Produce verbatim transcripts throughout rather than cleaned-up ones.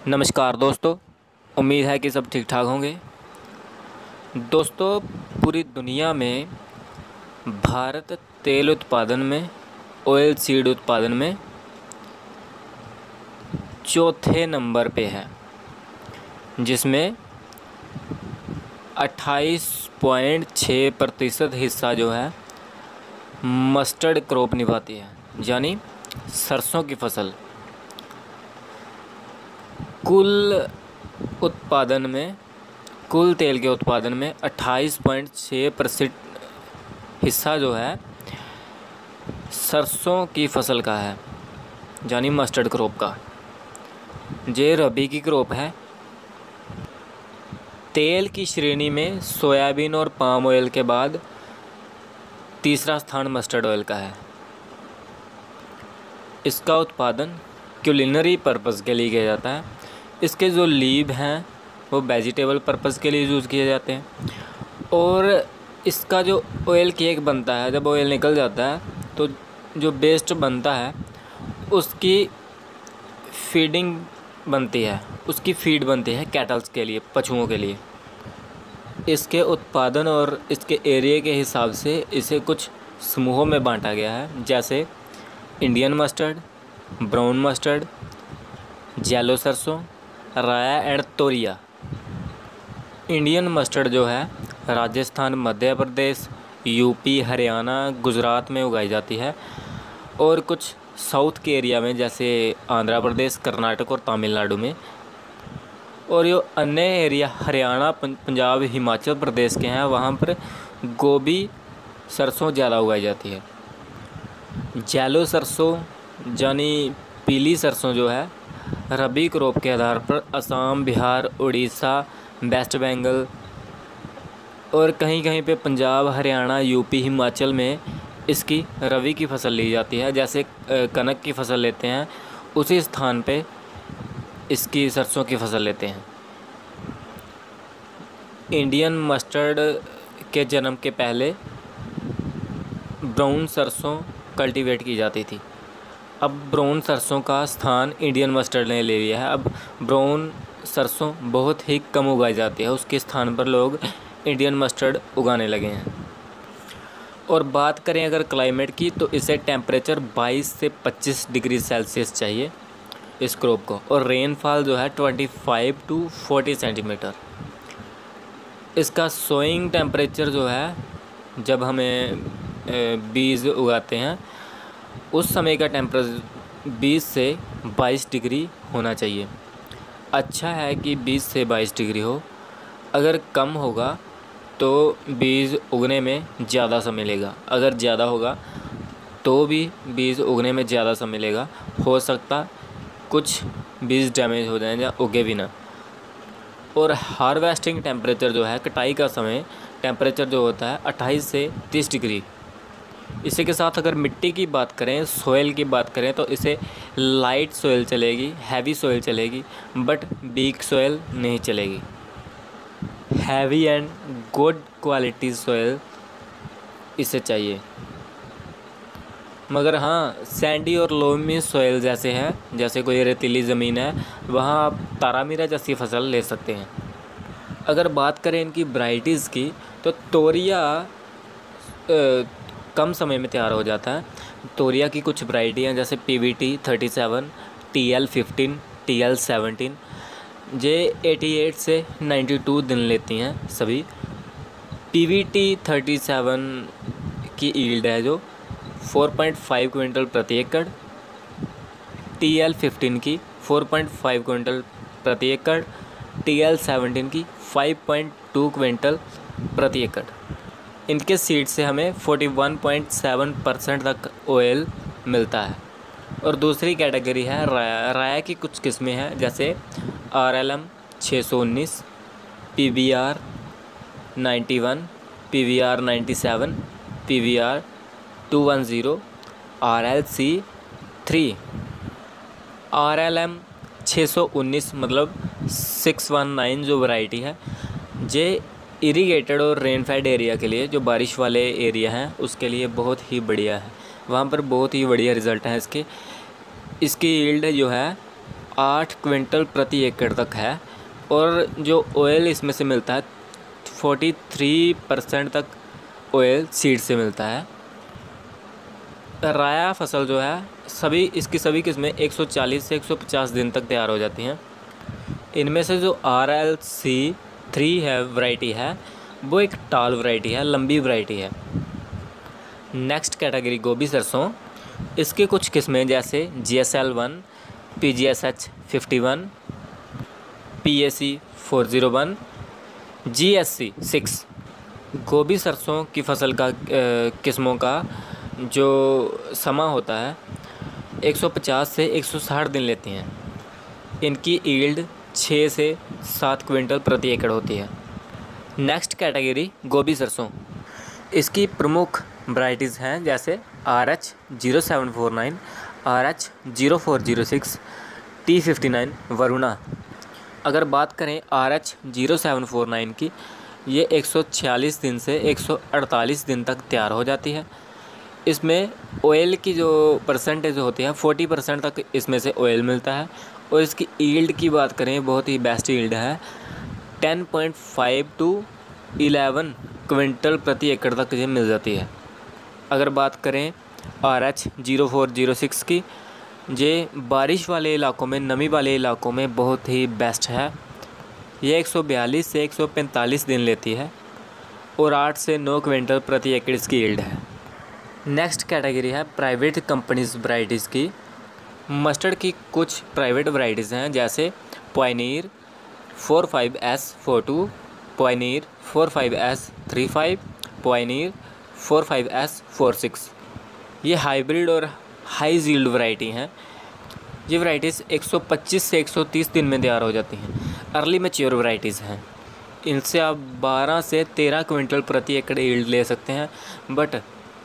नमस्कार दोस्तों, उम्मीद है कि सब ठीक ठाक होंगे। दोस्तों, पूरी दुनिया में भारत तेल उत्पादन में, ऑयल सीड उत्पादन में चौथे नंबर पे है, जिसमें अट्ठाईस पॉइंट छः प्रतिशत हिस्सा जो है मस्टर्ड क्रॉप निभाती है, यानी सरसों की फसल। कुल उत्पादन में, कुल तेल के उत्पादन में अट्ठाईस पॉइंट छः प्रतिशत हिस्सा जो है सरसों की फसल का है, यानी मस्टर्ड क्रॉप का। ये रबी की क्रॉप है। तेल की श्रेणी में सोयाबीन और पाम ऑयल के बाद तीसरा स्थान मस्टर्ड ऑयल का है। इसका उत्पादन क्यूलिनरी पर्पज़ के लिए किया जाता है। इसके जो लीव हैं वो वेजिटेबल पर्पज़ के लिए यूज़ किए जाते हैं। और इसका जो ऑयल केक बनता है, जब ऑयल निकल जाता है तो जो वेस्ट बनता है उसकी फीडिंग बनती है, उसकी फीड बनती है कैटल्स के लिए, पशुओं के लिए। इसके उत्पादन और इसके एरिया के हिसाब से इसे कुछ समूहों में बांटा गया है, जैसे Indian mustard, brown mustard, yellow सरसों, राया एंड तोरिया। इंडियन मस्टर्ड जो है राजस्थान, मध्य प्रदेश, यूपी, हरियाणा, गुजरात में उगाई जाती है, और कुछ साउथ के एरिया में जैसे आंध्र प्रदेश, कर्नाटक और तमिलनाडु में। और ये अन्य एरिया हरियाणा, पंजाब, हिमाचल प्रदेश के हैं, वहाँ पर गोभी सरसों ज़्यादा उगाई जाती है। येलो सरसों यानी पीली सरसों जो है रबी क्रॉप के आधार पर असम, बिहार, उड़ीसा, वेस्ट बंगाल और कहीं कहीं पे पंजाब, हरियाणा, यूपी, हिमाचल में इसकी रबी की फसल ली जाती है। जैसे कनक की फसल लेते हैं, उसी स्थान पे इसकी सरसों की फसल लेते हैं। इंडियन मस्टर्ड के जन्म के पहले ब्राउन सरसों कल्टीवेट की जाती थी। अब ब्राउन सरसों का स्थान इंडियन मस्टर्ड ने ले लिया है। अब ब्राउन सरसों बहुत ही कम उगाई जाती है, उसके स्थान पर लोग इंडियन मस्टर्ड उगाने लगे हैं। और बात करें अगर क्लाइमेट की, तो इसे टेम्परेचर बाईस से पच्चीस डिग्री सेल्सियस चाहिए इस क्रॉप को, और रेनफॉल जो है पच्चीस टू चालीस सेंटीमीटर। इसका सोइंग टेम्परेचर जो है, जब हमें बीज उगाते हैं उस समय का टेम्परेचर बीस से बाईस डिग्री होना चाहिए। अच्छा है कि बीस से बाईस डिग्री हो। अगर कम होगा तो बीज उगने में ज़्यादा समय लेगा, अगर ज़्यादा होगा तो भी बीज उगने में ज़्यादा समय लेगा। हो सकता कुछ बीज डैमेज हो जाएं या उगे भी ना। और हार्वेस्टिंग टेम्परेचर जो है, कटाई का समय टेम्परेचर जो होता है अट्ठाईस से तीस डिग्री। इसी के साथ अगर मिट्टी की बात करें, सोयल की बात करें, तो इसे लाइट सोयल चलेगी, हैवी सोयल चलेगी, बट वीक सोयल नहीं चलेगी। Heavy and good quality soil इसे चाहिए। मगर हाँ, सैंडी और लोमी सोयल जैसे हैं, जैसे कोई रेतीली ज़मीन है, वहाँ आप तारामीरा जैसी फसल ले सकते हैं। अगर बात करें इनकी वैरायटीज़ की, तो तोरिया आ, कम समय में तैयार हो जाता है। तोरिया की कुछ वैरायटी हैं, जैसे P V T thirty seven, T L fifteen, T L seventeen. J अट्ठासी से बानवे दिन लेती हैं सभी। P V T thirty seven की ईल्ड है जो चार पॉइंट पाँच क्विंटल प्रति एकड़, टी एल फिफ्टीन की चार पॉइंट पाँच क्विंटल प्रति एकड़, टी एल सेवनटीन की पाँच पॉइंट दो क्विंटल प्रति एकड़। इनके सीड से हमें इकतालीस पॉइंट सात परसेंट तक ऑयल मिलता है। और दूसरी कैटेगरी है राया। राया की कुछ किस्में हैं, जैसे आर एल एम छः सौ उन्नीस, P V R ninety one, P V R ninety seven, P V R two one zero, R L C three. R L M छः सौ उन्नीस मतलब सिक्स वन नाइन जो वैरायटी है, जे इरीगेटेड और रेनफेड एरिया के लिए, जो बारिश वाले एरिया हैं उसके लिए बहुत ही बढ़िया है। वहाँ पर बहुत ही बढ़िया रिज़ल्ट हैं इसके। इसकी यील्ड जो है आठ क्विंटल प्रति एकड़ तक है और जो ऑयल इसमें से मिलता है फोर्टी थ्री परसेंट तक ऑयल सीड से मिलता है। राया फसल जो है सभी इसकी सभी किस्में एक सौ चालीस से एक सौ पचास दिन तक तैयार हो जाती हैं। इनमें से जो आर एल सी थ्री है वैरायटी है वो एक टाल वैरायटी है, लंबी वैरायटी है। नेक्स्ट कैटेगरी गोभी सरसों। इसकी कुछ किस्में जैसे G S L one, P G S H fifty one, P A C four zero one, G S C six. गोभी सरसों की फसल का किस्मों का जो समा होता है एक सौ पचास से एक सौ साठ दिन लेती हैं। इनकी ईल्ड छः से सात क्विंटल प्रति एकड़ होती है। नेक्स्ट कैटेगरी गोभी सरसों। इसकी प्रमुख वैराइटीज़ हैं जैसे R H zero seven four nine, R H zero four zero six, T fifty nine, Varuna. अगर बात करें R H zero seven four nine की, ये एक सौ छियालीस दिन से एक सौ अड़तालीस दिन तक तैयार हो जाती है। इसमें ऑयल की जो परसेंटेज होती है फोर्टी परसेंट तक इसमें से ऑयल मिलता है और इसकी ईल्ड की बात करें बहुत ही बेस्ट ईल्ड है, ten point five to eleven quintal प्रति एकड़ तक ये मिल जाती है। अगर बात करें R H zero four zero six की, ये बारिश वाले इलाकों में, नमी वाले इलाकों में बहुत ही बेस्ट है। ये एक सौ बयालीस से एक सौ पैंतालीस दिन लेती है और आठ से नौ क्विंटल प्रति एकड़ इसकी ईल्ड है। नेक्स्ट कैटेगरी है प्राइवेट कंपनीज वैराइटीज़ की। मस्टर्ड की कुछ प्राइवेट वैराइटीज़ हैं जैसे pioneer four five S four two, pioneer four five S three five, pioneer four five S four six. ये हाइब्रिड और हाई यील्ड वैरायटी हैं। ये वैराइटीज़ एक सौ पच्चीस से एक सौ तीस दिन में तैयार हो जाती हैं। अर्ली मैच्योर वैराइटीज़ हैं। इनसे आप बारह से तेरह क्विंटल प्रति एकड़ यील्ड ले सकते हैं, बट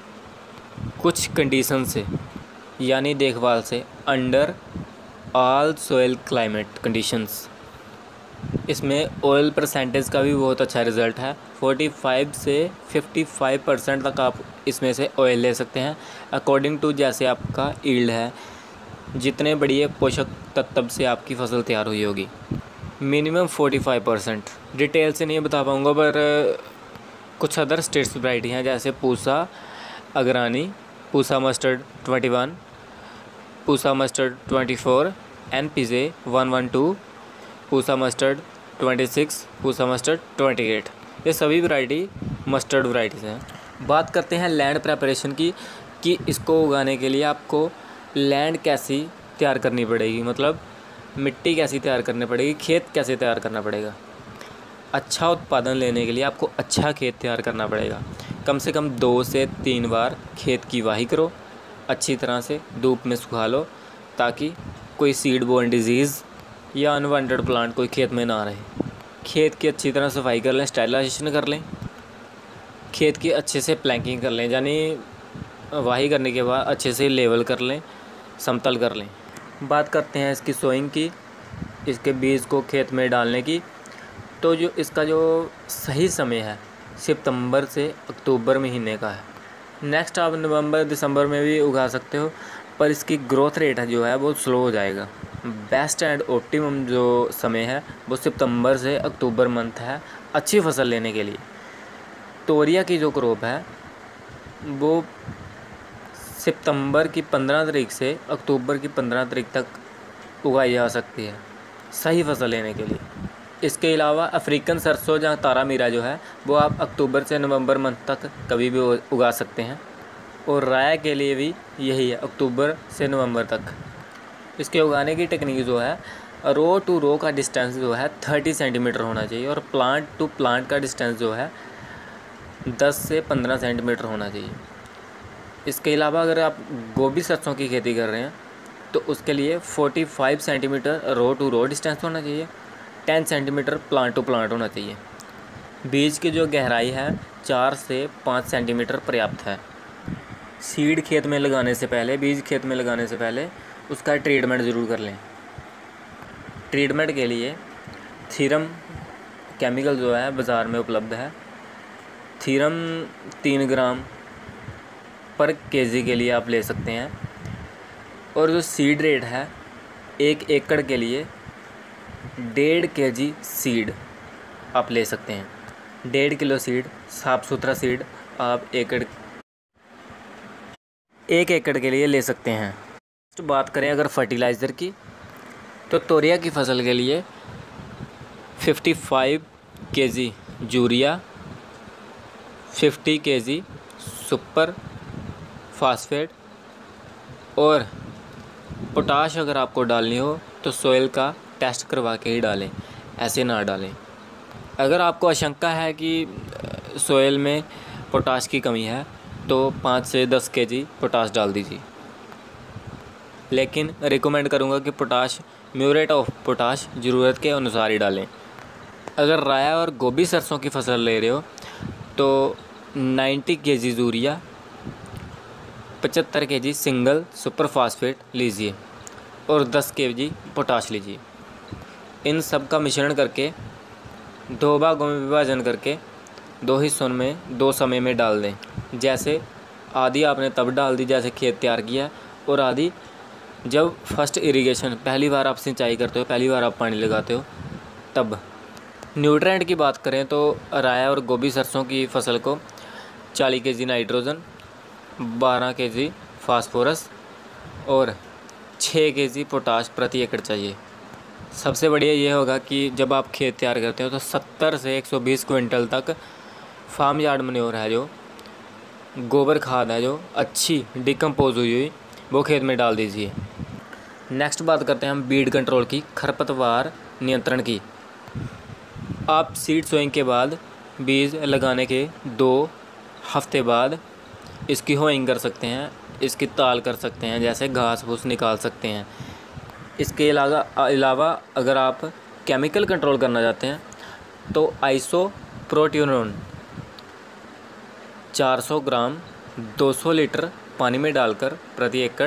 कुछ कंडीशन से यानी देखभाल से, under all soil climate conditions. इसमें ऑयल परसेंटेज का भी बहुत अच्छा रिज़ल्ट है। पैंतालीस से पचपन परसेंट तक आप इसमें से ऑयल ले सकते हैं अकॉर्डिंग टू जैसे आपका ईल्ड है, जितने बढ़िया पोषक तत्व से आपकी फसल तैयार हुई होगी। मिनिमम पैंतालीस परसेंट। डिटेल से नहीं बता पाऊँगा, पर कुछ अदर स्टेट्स वैरायटी हैं जैसे Pusa Agrani, Pusa mustard twenty one, Pusa mustard twenty four, N P J one one two, Pusa mustard twenty six, Pusa mustard twenty eight. ये सभी वैरायटी मस्टर्ड वैरायटीज़ हैं। बात करते हैं लैंड प्रेपरेशन की कि इसको उगाने के लिए आपको लैंड कैसी तैयार करनी पड़ेगी, मतलब मिट्टी कैसी तैयार करनी पड़ेगी, खेत कैसे तैयार करना पड़ेगा। अच्छा उत्पादन लेने के लिए आपको अच्छा खेत तैयार करना पड़ेगा। कम से कम दो से तीन बार खेत की वाही करो, अच्छी तरह से धूप में सुखा लो ताकि कोई सीड बोर्न डिजीज़ या अनवांटेड प्लांट कोई खेत में ना रहे। खेत की अच्छी तरह सफाई कर लें, स्टेरिलाइजेशन कर लें, खेत की अच्छे से प्लैंकिंग कर लें, यानी वाही करने के बाद अच्छे से लेवल कर लें, समतल कर लें। बात करते हैं इसकी सोइंग की, इसके बीज को खेत में डालने की। तो जो इसका जो सही समय है सितंबर से अक्टूबर महीने का है। नेक्स्ट आप नवंबर दिसंबर में भी उगा सकते हो, पर इसकी ग्रोथ रेट है जो है वो स्लो हो जाएगा। बेस्ट एंड ऑप्टिमम जो समय है वो सितंबर से अक्टूबर मंथ है अच्छी फसल लेने के लिए। तोरिया की जो क्रॉप है वो सितंबर की पंद्रह तारीख से अक्टूबर की पंद्रह तारीख तक उगाई जा सकती है सही फसल लेने के लिए। इसके अलावा अफ्रीकन सरसों जहाँ तारा मीरा जो है वो आप अक्टूबर से नवंबर मंथ तक कभी भी उगा सकते हैं, और राया के लिए भी यही है, अक्टूबर से नवंबर तक। इसके उगाने की टेक्निक जो है, रो टू रो का डिस्टेंस जो है तीस सेंटीमीटर होना चाहिए और प्लांट टू प्लांट का डिस्टेंस जो है दस से पंद्रह सेंटीमीटर होना चाहिए। इसके अलावा अगर आप गोभी सरसों की खेती कर रहे हैं तो उसके लिए पैंतालीस centimetre row to row distance होना चाहिए, दस सेंटीमीटर प्लांट टू प्लांट होना चाहिए। बीज की जो गहराई है चार से पाँच सेंटीमीटर पर्याप्त है। सीड खेत में लगाने से पहले, बीज खेत में लगाने से पहले उसका ट्रीटमेंट ज़रूर कर लें। ट्रीटमेंट के लिए थीरम केमिकल जो है बाज़ार में उपलब्ध है। थीरम तीन ग्राम पर केजी के लिए आप ले सकते हैं, और जो सीड रेट है एक एकड़ के लिए डेढ़ के जी सीड आप ले सकते हैं। डेढ़ किलो सीड, साफ़ सुथरा सीड आप एकड़ एक एकड़ के लिए ले सकते हैं। तो बात करें अगर फर्टिलाइज़र की, तो तोरिया की फसल के लिए पचपन केजी यूरिया, पचास केजी सुपर फास्फेट और पोटाश अगर आपको डालनी हो तो सॉइल का टेस्ट करवा के ही डालें, ऐसे ना डालें। अगर आपको आशंका है कि सॉइल में पोटाश की कमी है तो पाँच से दस केजी पोटाश डाल दीजिए, लेकिन रिकमेंड करूँगा कि पोटाश, म्यूरेट ऑफ पोटाश ज़रूरत के अनुसार ही डालें। अगर राया और गोभी सरसों की फसल ले रहे हो तो नब्बे केजी यूरिया, पचहत्तर केजी सिंगल सुपर फास्फेट लीजिए और दस केजी पोटाश लीजिए। इन सब का मिश्रण करके दो भागों में विभाजन करके दो हिस्सों में दो समय में डाल दें। जैसे आधी आपने तब डाल दी जैसे खेत तैयार किया, और आधी जब फर्स्ट इरिगेशन, पहली बार आप सिंचाई करते हो, पहली बार आप पानी लगाते हो तब। न्यूट्रेंट की बात करें तो राया और गोभी सरसों की फसल को चालीस केजी नाइट्रोजन, बारह केजी फास्फोरस और छः केजी पोटाश प्रति एकड़ चाहिए। सबसे बढ़िया ये होगा कि जब आप खेत तैयार करते हो तो सत्तर से एक सौ बीस क्विंटल तक फार्म यार्ड मैन्योर है, जो गोबर खाद है जो अच्छी डिकम्पोज हुई हुई, वो खेत में डाल दीजिए। नेक्स्ट बात करते हैं हम बीड कंट्रोल की, खरपतवार नियंत्रण की। आप सीड सोइंग के बाद बीज लगाने के दो हफ्ते बाद इसकी होइंग कर सकते हैं, इसकी ताल कर सकते हैं, जैसे घास फूस निकाल सकते हैं। इसके अलावा अलावा अगर आप केमिकल कंट्रोल करना चाहते हैं तो आइसोप्रोट्यूरोन चार सौ ग्राम दो सौ लीटर पानी में डालकर प्रति एकड़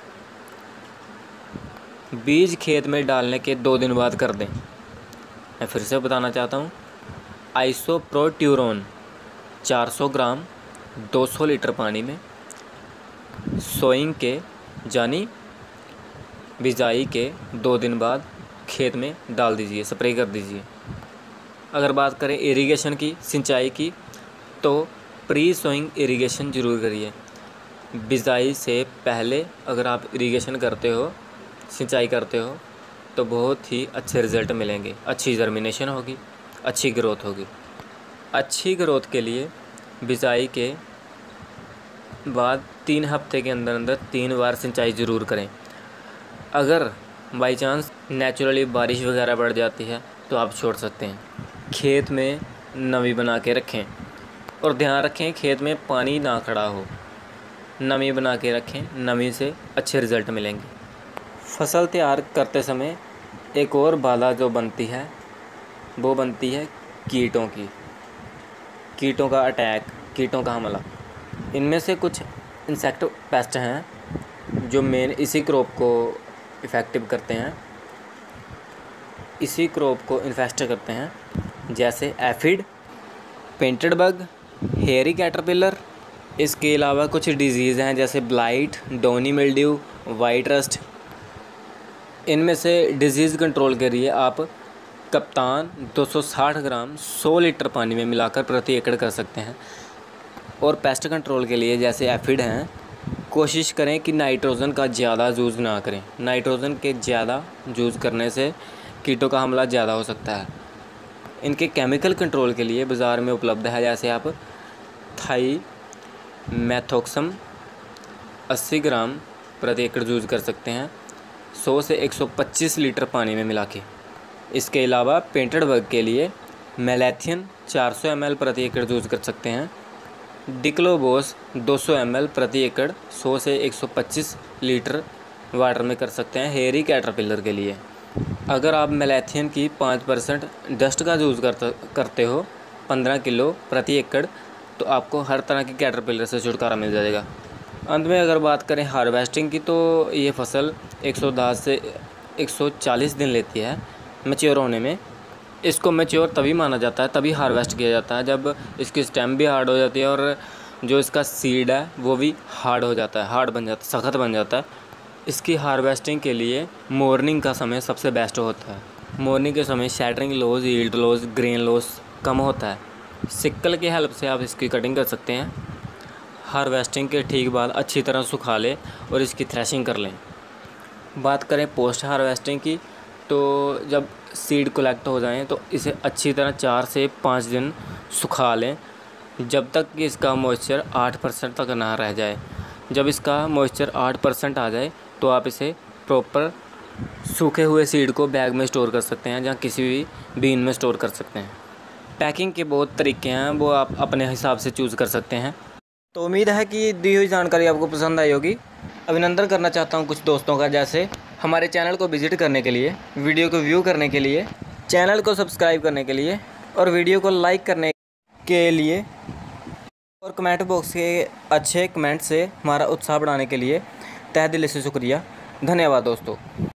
बीज खेत में डालने के दो दिन बाद कर दें। मैं फिर से बताना चाहता हूँ, आइसोप्रोट्यूरोन चार सौ ग्राम दो सौ लीटर पानी में सोइंग के यानी बिजाई के दो दिन बाद खेत में डाल दीजिए, स्प्रे कर दीजिए। अगर बात करें इरिगेशन की, सिंचाई की, तो प्री सोइंग इरिगेशन ज़रूर करिए। बिजाई से पहले अगर आप इरिगेशन करते हो, सिंचाई करते हो, तो बहुत ही अच्छे रिज़ल्ट मिलेंगे। अच्छी जर्मिनेशन होगी, अच्छी ग्रोथ होगी। अच्छी ग्रोथ के लिए बिजाई के बाद तीन हफ्ते के अंदर अंदर तीन बार सिंचाई ज़रूर करें। अगर बाई चांस नेचुरली बारिश वगैरह बढ़ जाती है तो आप छोड़ सकते हैं। खेत में नमी बना के रखें और ध्यान रखें खेत में पानी ना खड़ा हो, नमी बना के रखें, नमी से अच्छे रिज़ल्ट मिलेंगे। फसल तैयार करते समय एक और बाधा जो बनती है वो बनती है कीटों की, कीटों का अटैक, कीटों का हमला। इनमें से कुछ इंसेक्ट पेस्ट हैं जो मेन इसी क्रॉप को इफ़ेक्टिव करते हैं, इसी क्रॉप को इन्फेस्ट करते हैं, जैसे aphid, painted bug, hairy caterpillar. इसके अलावा कुछ डिजीज़ हैं जैसे blight, downy mildew, white rust. इनमें से डिजीज़ कंट्रोल के लिए आप कप्तान दो सौ साठ ग्राम सौ लीटर पानी में मिलाकर प्रति एकड़ कर सकते हैं। और पेस्ट कंट्रोल के लिए जैसे एफिड हैं, कोशिश करें कि नाइट्रोजन का ज़्यादा यूज़ ना करें। नाइट्रोजन के ज़्यादा यूज़ करने से कीटों का हमला ज़्यादा हो सकता है। इनके केमिकल कंट्रोल के लिए बाज़ार में उपलब्ध है, जैसे आप थाई मैथोक्सम अस्सी ग्राम प्रति एकड़ यूज़ कर सकते हैं सौ से एक सौ पच्चीस लीटर पानी में मिला के। इसके अलावा पेंटेड बग के लिए मेलेथियन चार सौ एम एल प्रति एकड़ यूज़ कर सकते हैं। डिक्लोबोस दो सौ एम एल प्रति एकड़ सौ से एक सौ पच्चीस लीटर वाटर में कर सकते हैं। हेयरी कैटरपिलर के लिए अगर आप मेलेथियन की पाँच परसेंट डस्ट का यूज़ करते करते हो पंद्रह किलो प्रति एकड़, तो आपको हर तरह की कैटरपिलर से छुटकारा मिल जाएगा। अंत में अगर बात करें हार्वेस्टिंग की, तो ये फसल एक सौ दस से एक सौ चालीस दिन लेती है मैच्योर होने में। इसको मैच्योर तभी माना जाता है, तभी हार्वेस्ट किया जाता है जब इसकी स्टेम भी हार्ड हो जाती है और जो इसका सीड है वो भी हार्ड हो जाता है, हार्ड बन जाता है, सख्त बन जाता है। इसकी हार्वेस्टिंग के लिए मॉर्निंग का समय सबसे बेस्ट होता है। मॉर्निंग के समय shattering loss, yield loss, grain loss कम होता है। सिक्कल की हेल्प से आप इसकी कटिंग कर सकते हैं। हार्वेस्टिंग के ठीक बाद अच्छी तरह सुखा लें और इसकी थ्रेशिंग कर लें। बात करें पोस्ट हार्वेस्टिंग की, तो जब सीड कलेक्ट हो जाएं तो इसे अच्छी तरह चार से पाँच दिन सुखा लें, जब तक कि इसका मॉइस्चर आठ परसेंट तक ना रह जाए। जब इसका मॉइस्चर आठ परसेंट आ जाए तो आप इसे प्रॉपर सूखे हुए सीड को बैग में स्टोर कर सकते हैं, जहाँ किसी भी बीन में स्टोर कर सकते हैं। पैकिंग के बहुत तरीके हैं, वो आप अपने हिसाब से चूज़ कर सकते हैं। तो उम्मीद है कि दी हुई जानकारी आपको पसंद आई होगी। अभिनंदन करना चाहता हूँ कुछ दोस्तों का, जैसे हमारे चैनल को विज़िट करने के लिए, वीडियो को व्यू करने के लिए, चैनल को सब्सक्राइब करने के लिए और वीडियो को लाइक करने के लिए और कमेंट बॉक्स के अच्छे कमेंट से हमारा उत्साह बढ़ाने के लिए तहे दिल से शुक्रिया। धन्यवाद दोस्तों।